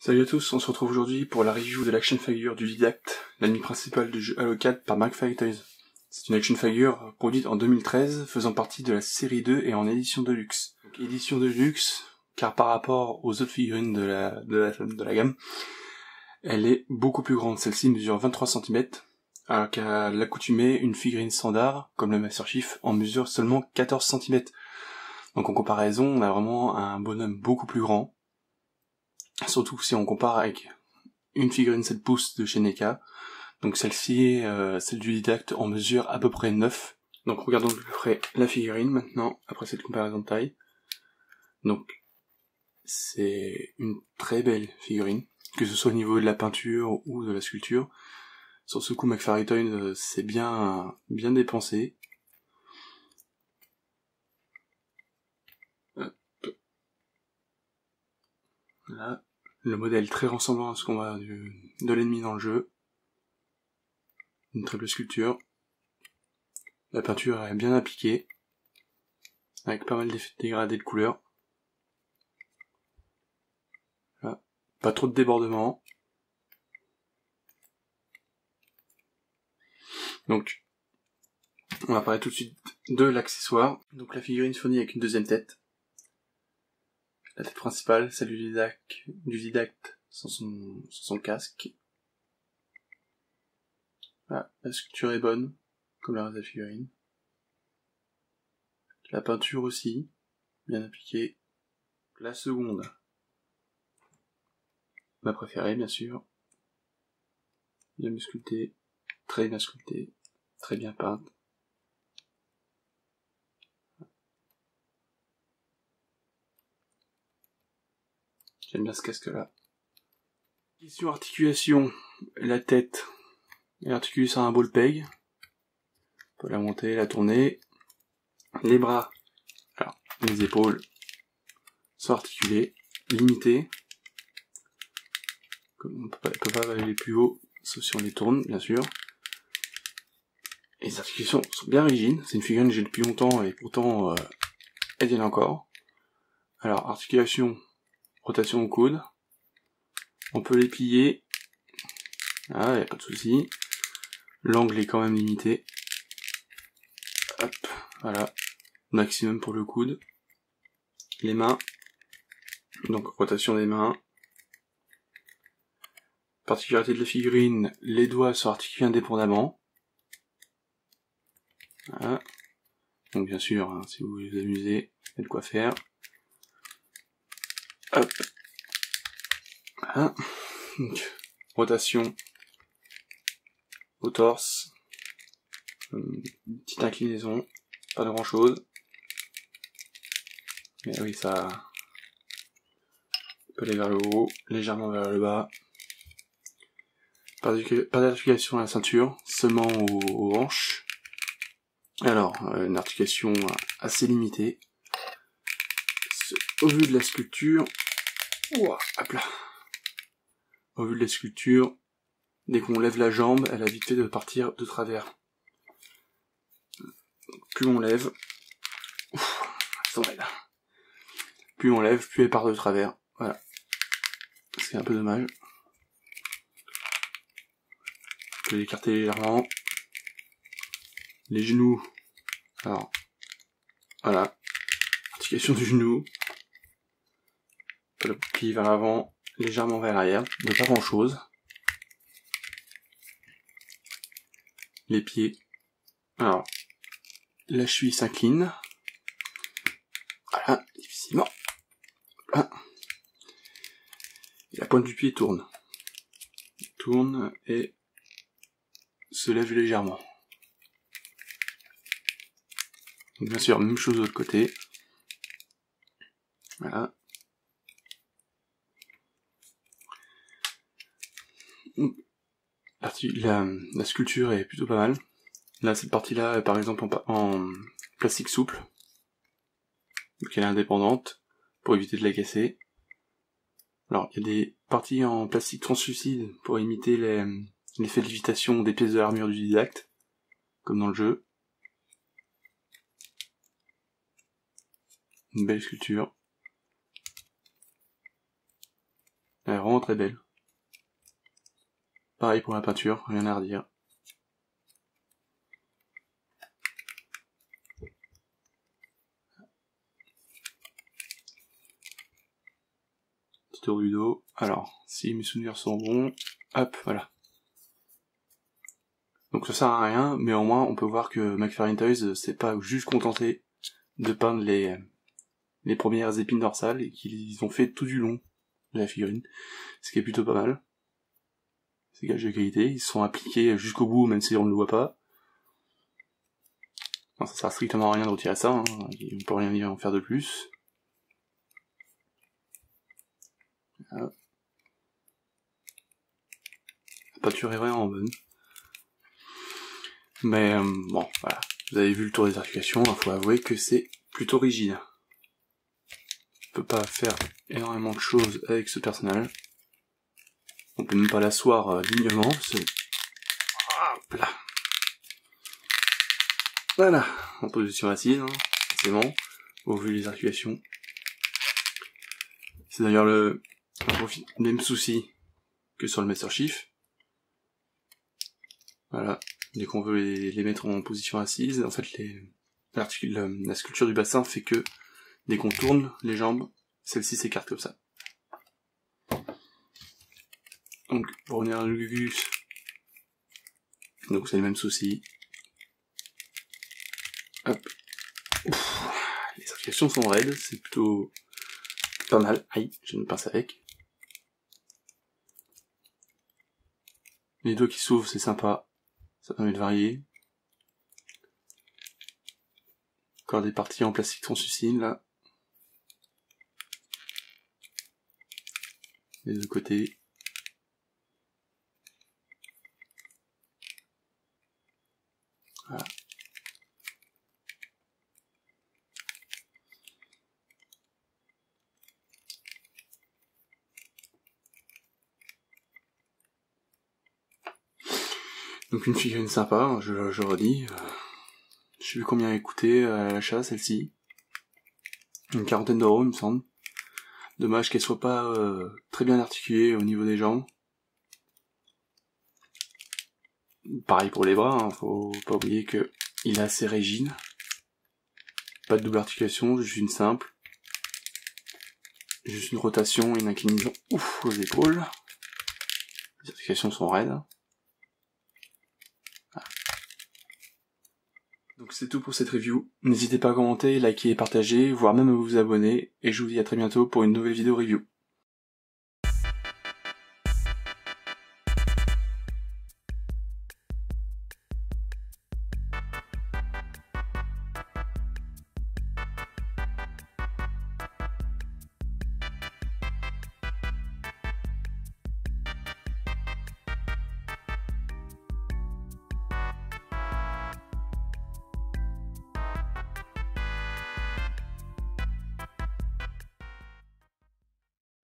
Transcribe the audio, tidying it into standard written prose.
Salut à tous, on se retrouve aujourd'hui pour la review de l'action figure du Didact, l'ennemi principal du jeu Halo 4 par McFly Toys. C'est une action figure produite en 2013, faisant partie de la série 2 et en édition de luxe. Donc, édition de luxe, car par rapport aux autres figurines de la gamme, elle est beaucoup plus grande. Celle-ci mesure 23 cm, alors qu'à l'accoutumée, une figurine standard, comme le Master Chief, en mesure seulement 14 cm. Donc en comparaison, on a vraiment un bonhomme beaucoup plus grand. Surtout si on compare avec une figurine 7 pouces de chez NECA. Donc celle-ci, celle du Didact, en mesure à peu près 9. Donc regardons de plus près la figurine maintenant, après cette comparaison de taille. Donc c'est une très belle figurine, que ce soit au niveau de la peinture ou de la sculpture. Sur ce coup, McFly Toys c'est bien dépensé. Là, le modèle très ressemblant à ce qu'on voit de l'ennemi dans le jeu. Une très belle sculpture. La peinture est bien appliquée, avec pas mal d'effets dégradés de couleurs. Là, pas trop de débordements. Donc, on va parler tout de suite de l'accessoire. Donc la figurine se fournit avec une deuxième tête. La tête principale, celle du Didact sans son casque. Voilà, la sculpture est bonne, comme la reste de la figurine. La peinture aussi, bien appliquée. La seconde, ma préférée bien sûr. Bien sculptée, très bien peinte. J'aime bien ce casque-là. Question articulation, la tête est articulée sur un ball peg. On peut la monter, la tourner. Les bras, alors les épaules sont articulées, limitées. On ne peut pas aller plus haut, sauf si on les tourne, bien sûr. Et les articulations sont bien rigides. C'est une figurine que j'ai depuis longtemps et pourtant elle tienne encore. Alors, articulation, rotation au coude. On peut les plier. Ah, y a pas de souci. L'angle est quand même limité. Hop, voilà. Maximum pour le coude. Les mains. Donc, rotation des mains. Particularité de la figurine, les doigts sont articulés indépendamment. Voilà. Donc bien sûr, hein, si vous voulez vous amuser, il y a de quoi faire. Hop. Voilà. Donc, rotation au torse. Une petite inclinaison, pas de grand chose. Mais oui, ça peut aller vers le haut, légèrement vers le bas. Pas d'articulation à la ceinture, seulement aux hanches. Alors, une articulation assez limitée. Au vu de la sculpture, hop là. Au vu de la sculpture, dès qu'on lève la jambe, elle a vite fait de partir de travers. Plus on lève, plus on lève, plus elle part de travers. Voilà. C'est un peu dommage. On peut l'écarter légèrement. Les genoux. Alors, voilà. Articulation du genou. On peut le plier vers l'avant, légèrement vers l'arrière. De pas grand chose. Les pieds. Alors, la cheville s'incline. Voilà, difficilement. Voilà. Et la pointe du pied tourne. Tourne et se lève légèrement. Donc bien sûr, même chose de l'autre côté. Voilà. La sculpture est plutôt pas mal. Là, cette partie-là, par exemple, en plastique souple. Donc elle est indépendante, pour éviter de la casser. Alors, il y a des parties en plastique translucide pour imiter l'effet de lévitation des pièces de l'armure du Didact, comme dans le jeu. Une belle sculpture. Elle est vraiment très belle. Pareil pour la peinture, rien à redire. Petit tour du dos. Alors, si mes souvenirs sont bons, hop, voilà. Donc ça sert à rien, mais au moins on peut voir que McFarlane Toys s'est pas juste contenté de peindre les premières épines dorsales et qu'ils ont fait tout du long de la figurine, ce qui est plutôt pas mal. C'est gage de qualité, ils se sont appliqués jusqu'au bout même si on ne le voit pas. Non, ça sert strictement à rien de retirer ça, hein. On peut rien y en faire de plus. Voilà. La peinture est vraiment bonne. Mais bon, voilà. Vous avez vu le tour des articulations, il faut avouer que c'est plutôt rigide. On peut pas faire énormément de choses avec ce personnage. On peut même pas l'asseoir dignement. Hop là. Voilà, en position assise, hein, c'est bon, au vu des articulations. C'est d'ailleurs le même souci que sur le Master Chief. Voilà, dès qu'on veut les mettre en position assise, en fait la sculpture du bassin fait que dès qu'on tourne les jambes, celle-ci s'écarte comme ça. Donc pour revenir à Gugus, donc c'est le même souci. Hop. Ouf, les articulations sont raides, c'est plutôt pas mal. Aïe, j'ai une pince avec. Les doigts qui s'ouvrent, c'est sympa. Ça permet de varier. Encore des parties en plastique translucide, là. Les deux côtés. Voilà. Donc une figurine sympa, je redis. Je sais plus combien elle coûtait à l'achat, celle-ci. Une 40aine d'euros, il me semble. Dommage qu'elle soit pas très bien articulée au niveau des jambes. Pareil pour les bras, hein, faut pas oublier que il est assez rigide. Pas de double articulation, juste une simple. Juste une rotation et une inclinaison aux épaules. Les articulations sont raides. Voilà. Donc c'est tout pour cette review. N'hésitez pas à commenter, liker et partager, voire même à vous abonner. Et je vous dis à très bientôt pour une nouvelle vidéo review.